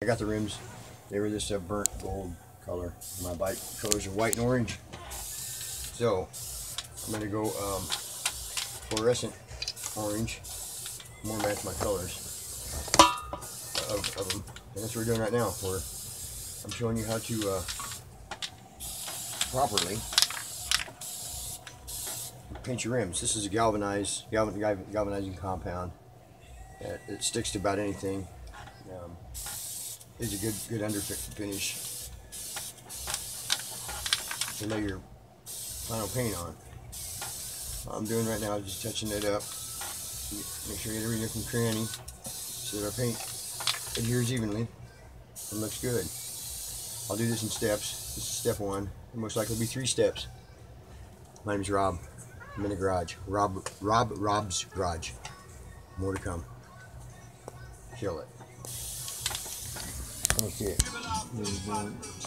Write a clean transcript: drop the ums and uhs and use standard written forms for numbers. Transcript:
I got the rims. They were this burnt gold color. My bike colors are white and orange. So I'm gonna go fluorescent orange, more match my colors of them. And that's what we're doing right now. I'm showing you how to properly paint your rims. This is a galvanizing compound. It sticks to about anything. It's a good under finish to lay your final paint on. All I'm doing right now is just touching it up. Make sure you get every nook and cranny so that our paint adheres evenly and looks good. I'll do this in steps. This is step one. It'll most likely be 3 steps. My name is Rob. I'm in the garage. Rob's garage. More to come. Kill it. Okay.